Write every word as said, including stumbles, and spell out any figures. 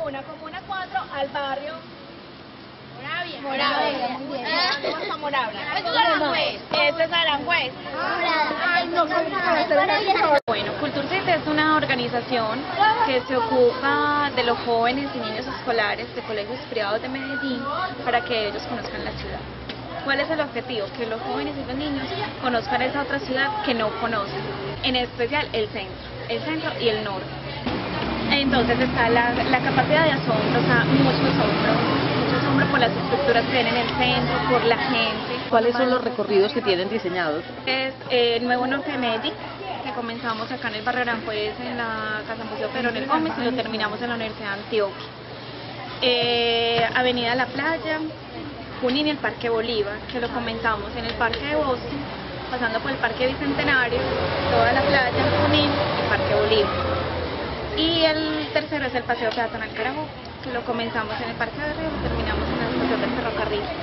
comuna, comuna cuatro, al barrio Moravia. Moravia. ¿Cómo está Moravia? Esto es Aranjuez. Este es Aranjuez. Bueno, Culturcita es una organización que se ocupa de los jóvenes y niños escolares de colegios privados de Medellín para que ellos conozcan la ciudad. ¿Cuál es el objetivo? Que los jóvenes y los niños conozcan esa otra ciudad que no conocen, en especial el centro, el centro y el norte. Entonces está la, la capacidad de asombro, o sea, mucho asombro, mucho asombro por las estructuras que ven en el centro, por la gente. ¿Cuáles son los recorridos que tienen diseñados? Es eh, el Nuevo Norte de Medellín, que comenzamos acá en el barrio Aranjuez, en la Casa Museo Perón El Gómez, y lo terminamos en la Universidad de Antioquia. Eh, Avenida La Playa, Junín y el Parque Bolívar, que lo comenzamos en el Parque de Boston, pasando por el Parque Bicentenario, toda la playa, Junín y Parque Bolívar. Y el tercero es el Paseo Peatonal Carabobo, que lo comenzamos en el Parque de Río y lo terminamos en la estación del ferrocarril.